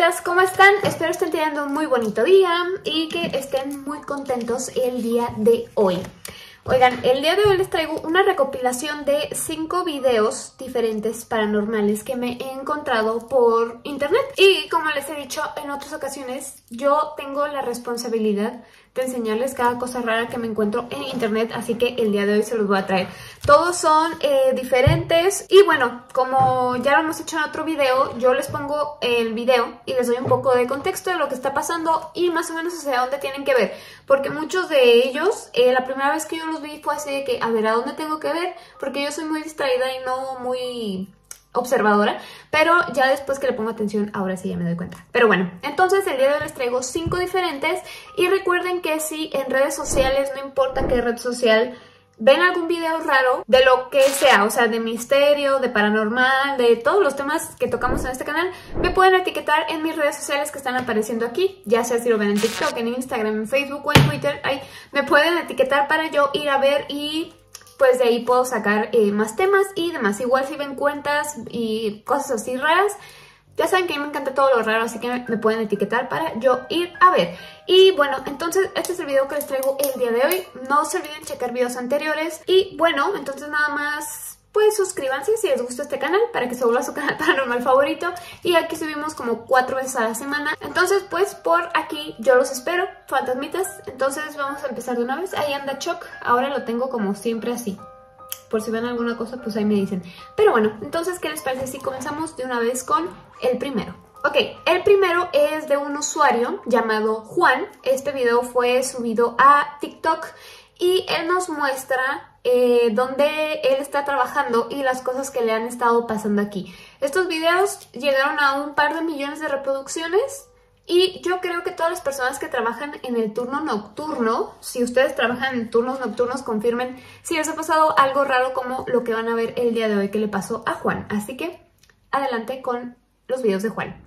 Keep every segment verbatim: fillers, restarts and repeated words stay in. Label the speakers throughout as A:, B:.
A: chicas, ¿cómo están? Espero estén teniendo un muy bonito día y que estén muy contentos el día de hoy. Oigan, el día de hoy les traigo una recopilación de cinco videos diferentes paranormales que me he encontrado por internet. Y como les he dicho en otras ocasiones, yo tengo la responsabilidad de enseñarles cada cosa rara que me encuentro en internet, así que el día de hoy se los voy a traer. Todos son eh, diferentes y bueno, como ya lo hemos hecho en otro video, yo les pongo el video y les doy un poco de contexto de lo que está pasando y más o menos hacia dónde tienen que ver, porque muchos de ellos, eh, la primera vez que yo los vi fue así de que, a ver, ¿a dónde tengo que ver? Porque yo soy muy distraída y no muy observadora, pero ya después que le pongo atención, ahora sí ya me doy cuenta. Pero bueno, entonces el día de hoy les traigo cinco diferentes y recuerden que si en redes sociales, no importa qué red social, ven algún video raro, de lo que sea, o sea, de misterio, de paranormal, de todos los temas que tocamos en este canal, me pueden etiquetar en mis redes sociales que están apareciendo aquí, ya sea si lo ven en TikTok, en Instagram, en Facebook o en Twitter, ahí me pueden etiquetar para yo ir a ver y pues de ahí puedo sacar eh, más temas y demás. Igual si ven cuentas y cosas así raras, ya saben que a mí me encanta todo lo raro, así que me, me pueden etiquetar para yo ir a ver. Y bueno, entonces este es el video que les traigo el día de hoy. No se olviden checar videos anteriores. Y bueno, entonces nada más, pues suscríbanse si les gusta este canal para que se vuelva su canal paranormal favorito. Y aquí subimos como cuatro veces a la semana. Entonces pues por aquí yo los espero, fantasmitas. Entonces vamos a empezar de una vez. Ahí anda Choc, ahora lo tengo como siempre así. Por si ven alguna cosa, pues ahí me dicen. Pero bueno, entonces, ¿qué les parece si comenzamos de una vez con el primero? Ok, el primero es de un usuario llamado Juan. Este video fue subido a TikTok y él nos muestra eh, dónde él está trabajando y las cosas que le han estado pasando aquí. Estos videos llegaron a un par de millones de reproducciones. Y yo creo que todas las personas que trabajan en el turno nocturno, si ustedes trabajan en turnos nocturnos, confirmen si les ha pasado algo raro como lo que van a ver el día de hoy que le pasó a Juan. Así que, adelante con los videos de Juan.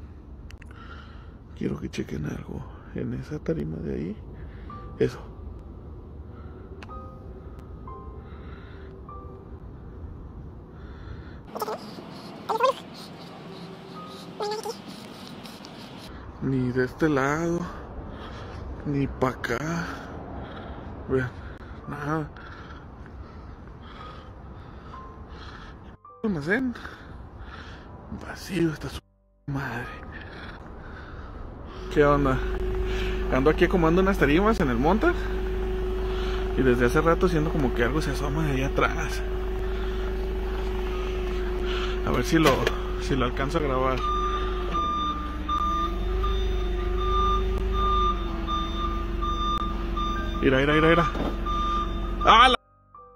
B: Quiero que chequen algo en esa tarima de ahí. Eso. Ni de este lado, ni para acá. Vean, nada. Almacén vacío, está su madre. ¿Qué onda? Ando aquí acomodando unas tarimas en el monte y desde hace rato siento como que algo se asoma de ahí atrás. A ver si lo, si lo alcanzo a grabar. Mira, mira, mira, mira. ¡Ah, la!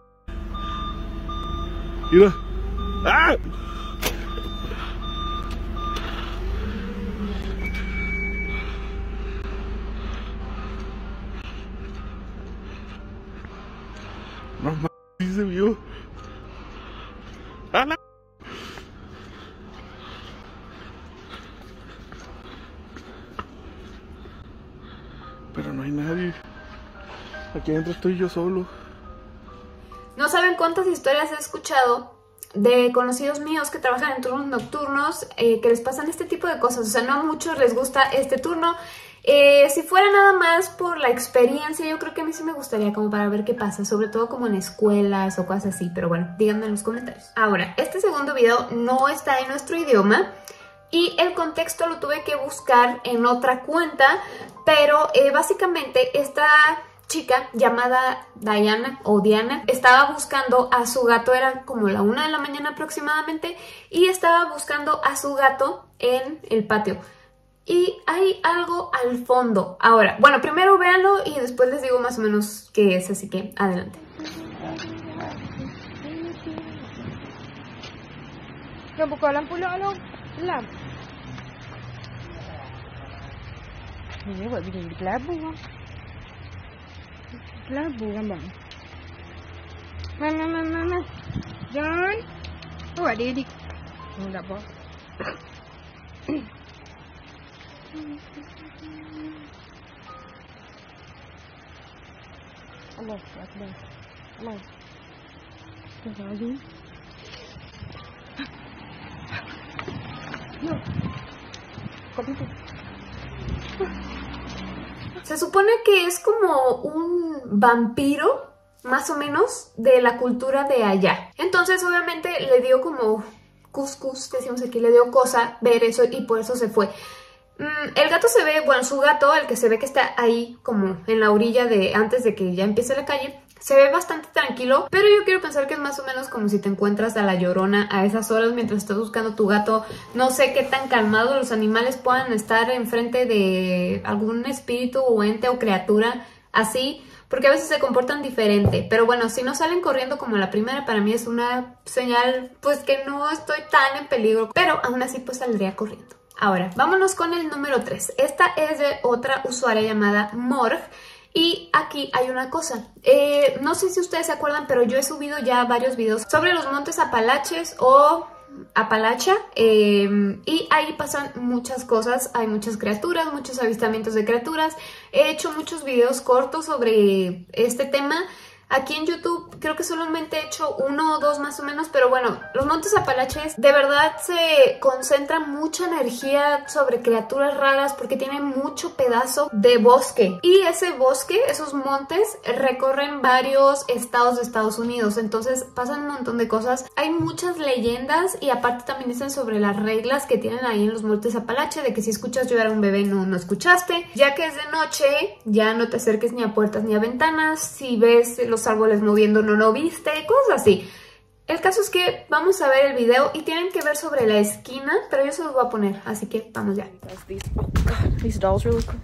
B: Mira. ¡Ah! No mames, sí se vio. ¡Ah, la! Pero no hay nadie. Aquí adentro estoy yo solo.
A: No saben cuántas historias he escuchado de conocidos míos que trabajan en turnos nocturnos, eh, que les pasan este tipo de cosas. O sea, no a muchos les gusta este turno. Eh, si fuera nada más por la experiencia, yo creo que a mí sí me gustaría como para ver qué pasa, sobre todo como en escuelas o cosas así. Pero bueno, díganme en los comentarios. Ahora, este segundo video no está en nuestro idioma y el contexto lo tuve que buscar en otra cuenta, pero eh, básicamente esta chica llamada Diana o Diana estaba buscando a su gato, era como la una de la mañana aproximadamente, y estaba buscando a su gato en el patio. Y hay algo al fondo. Ahora, bueno, primero véanlo y después les digo más o menos qué es, así que adelante.
C: Yang buka lampu lah long. Lam. Ni buat bini di kelabu bang. Kelabu kan bang. Man, man, man, man, man. John. Oh, ada di. Oh, tak apa. Allah Akbar. Allah. Astagfirullahaladzim. No.
A: Se supone que es como un vampiro, más o menos, de la cultura de allá. Entonces, obviamente, le dio como cuscús, decimos aquí, le dio cosa ver eso y por eso se fue. Mm, el gato se ve, bueno, su gato, el que se ve que está ahí como en la orilla de antes de que ya empiece la calle, se ve bastante tranquilo, pero yo quiero pensar que es más o menos como si te encuentras a la Llorona a esas horas mientras estás buscando tu gato. No sé qué tan calmados los animales puedan estar enfrente de algún espíritu o ente o criatura así, porque a veces se comportan diferente. Pero bueno, si no salen corriendo como la primera, para mí es una señal pues que no estoy tan en peligro, pero aún así pues saldría corriendo. Ahora, vámonos con el número tres. Esta es de otra usuaria llamada Morg. Y aquí hay una cosa, eh, no sé si ustedes se acuerdan, pero yo he subido ya varios videos sobre los montes Apalaches o Apalacha, eh, y ahí pasan muchas cosas, hay muchas criaturas, muchos avistamientos de criaturas. He hecho muchos videos cortos sobre este tema. Aquí en YouTube creo que solamente he hecho uno o dos más o menos, pero bueno, los montes Apalaches de verdad se concentra mucha energía sobre criaturas raras porque tienen mucho pedazo de bosque. Y ese bosque, esos montes, recorren varios estados de Estados Unidos, entonces pasan un montón de cosas. Hay muchas leyendas y aparte también dicen sobre las reglas que tienen ahí en los montes Apalache, de que si escuchas llorar a un bebé no, no escuchaste. Ya que es de noche, ya no te acerques ni a puertas ni a ventanas. Si ves los árboles moviendo no lo viste, cosas así. El caso es que vamos a ver el video y tienen que ver sobre la esquina, pero yo se los voy a poner, así que vamos ya.
D: These, these dolls really quick.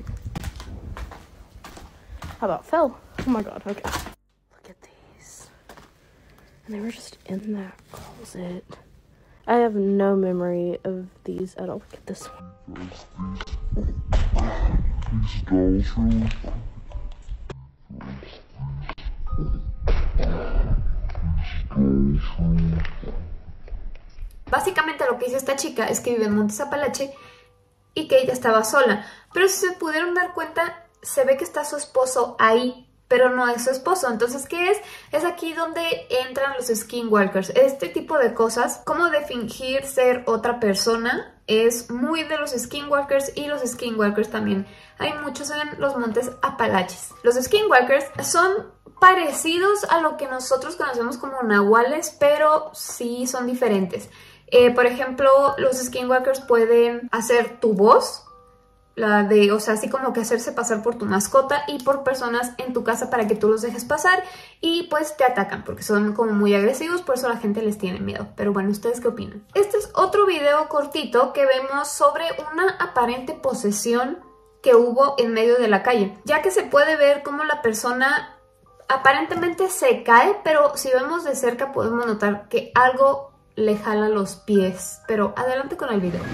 D: How about Phil? Oh my god, okay. Look at these. And they were just in that closet. I have no memory of these at all. Look at this one. These dolls really quick.
A: Básicamente lo que hizo esta chica es que vive en Montes Apalache y que ella estaba sola. Pero si se pudieron dar cuenta, se ve que está su esposo ahí, pero no es su esposo. Entonces, ¿qué es? Es aquí donde entran los skinwalkers. Este tipo de cosas, como de fingir ser otra persona, es muy de los skinwalkers, y los skinwalkers también hay muchos en los Montes Apalaches. Los skinwalkers son parecidos a lo que nosotros conocemos como nahuales, pero sí son diferentes. Eh, por ejemplo, los skinwalkers pueden hacer tu voz, la de, o sea, así como que hacerse pasar por tu mascota y por personas en tu casa para que tú los dejes pasar, y pues te atacan porque son como muy agresivos, por eso la gente les tiene miedo. Pero bueno, ¿ustedes qué opinan? Este es otro video cortito que vemos sobre una aparente posesión que hubo en medio de la calle, ya que se puede ver cómo la persona aparentemente se cae, pero si vemos de cerca podemos notar que algo le jala los pies. Pero adelante con el video.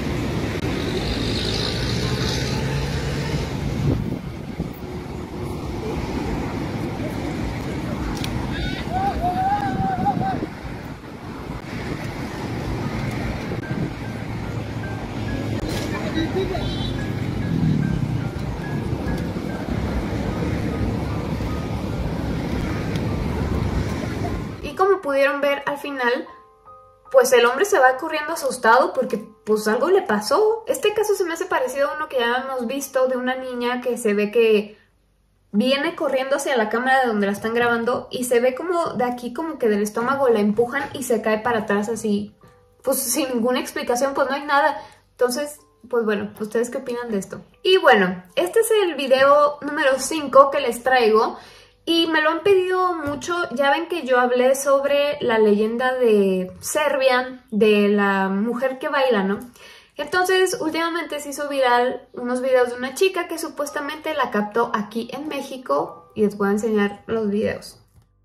A: Como pudieron ver al final, pues el hombre se va corriendo asustado porque pues algo le pasó. Este caso se me hace parecido a uno que ya hemos visto de una niña que se ve que viene corriendo hacia la cámara de donde la están grabando y se ve como de aquí, como que del estómago la empujan y se cae para atrás así, pues sin ninguna explicación, pues no hay nada. Entonces, pues bueno, ¿ustedes qué opinan de esto? Y bueno, este es el video número cinco que les traigo. Y me lo han pedido mucho. Ya ven que yo hablé sobre la leyenda de Serbia, de la mujer que baila, ¿no? Entonces, últimamente se hizo viral unos videos de una chica que supuestamente la captó aquí en México. Y les voy a enseñar los videos.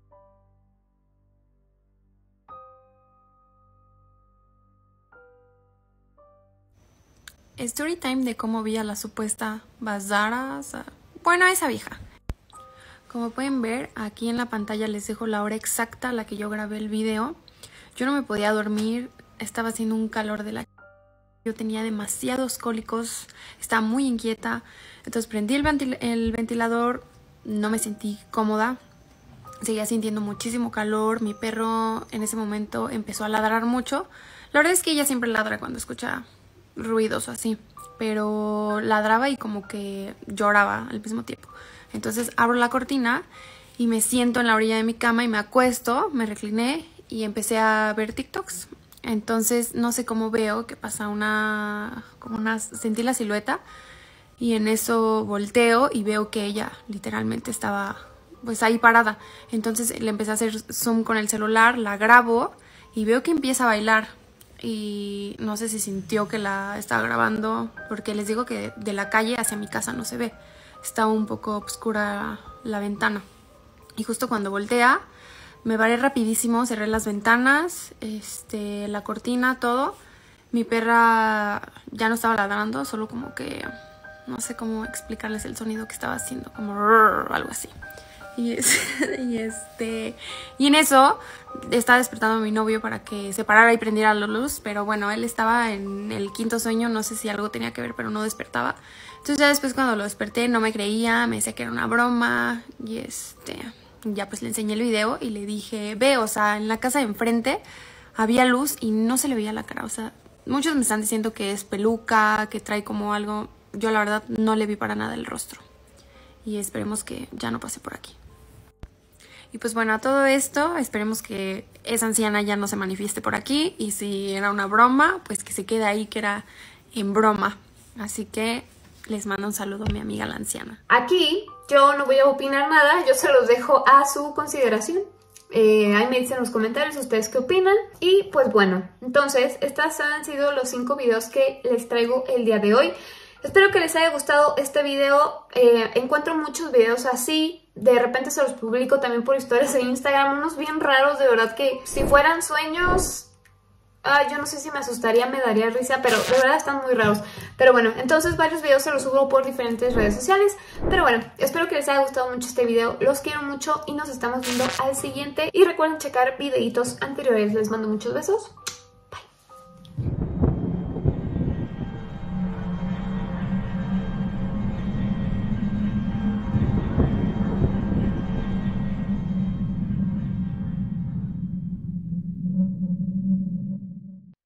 E: Story time de cómo vi a la supuesta Bazara, bueno, a esa vieja. Como pueden ver, aquí en la pantalla les dejo la hora exacta a la que yo grabé el video. Yo no me podía dormir, estaba haciendo un calor de la... Yo tenía demasiados cólicos, estaba muy inquieta. Entonces prendí el, ventil el ventilador, no me sentí cómoda. Seguía sintiendo muchísimo calor, mi perro en ese momento empezó a ladrar mucho. La verdad es que ella siempre ladra cuando escucha ruidos o así, pero ladraba y como que lloraba al mismo tiempo. Entonces abro la cortina y me siento en la orilla de mi cama y me acuesto, me recliné y empecé a ver TikToks. Entonces no sé cómo veo que pasa una, como una, sentí la silueta y en eso volteo y veo que ella literalmente estaba pues ahí parada. Entonces le empecé a hacer zoom con el celular, la grabo y veo que empieza a bailar. Y no sé si sintió que la estaba grabando, porque les digo que de la calle hacia mi casa no se ve. Está un poco oscura la ventana. Y justo cuando voltea, me paré rapidísimo, cerré las ventanas, este, la cortina, todo. Mi perra ya no estaba ladrando, solo como que... no sé cómo explicarles el sonido que estaba haciendo, como algo así. Y, es, y este y en eso estaba despertando a mi novio para que se parara y prendiera la luz, pero bueno, él estaba en el quinto sueño, no sé si algo tenía que ver, pero no despertaba. Entonces ya después cuando lo desperté no me creía, me decía que era una broma y este ya pues le enseñé el video y le dije, ve, o sea, en la casa de enfrente había luz y no se le veía la cara, o sea, muchos me están diciendo que es peluca, que trae como algo, yo la verdad no le vi para nada el rostro y esperemos que ya no pase por aquí. Y pues bueno, a todo esto, esperemos que esa anciana ya no se manifieste por aquí. Y si era una broma, pues que se quede ahí, que era en broma. Así que les mando un saludo a mi amiga la anciana.
A: Aquí yo no voy a opinar nada, yo se los dejo a su consideración. Eh, ahí me dicen en los comentarios ustedes qué opinan. Y pues bueno, entonces estos han sido los cinco videos que les traigo el día de hoy. Espero que les haya gustado este video. Eh, encuentro muchos videos así. De repente se los publico también por historias de Instagram. Unos bien raros, de verdad que si fueran sueños... Ah, yo no sé si me asustaría, me daría risa, pero de verdad están muy raros. Pero bueno, entonces varios videos se los subo por diferentes redes sociales. Pero bueno, espero que les haya gustado mucho este video. Los quiero mucho y nos estamos viendo al siguiente. Y recuerden checar videitos anteriores. Les mando muchos besos.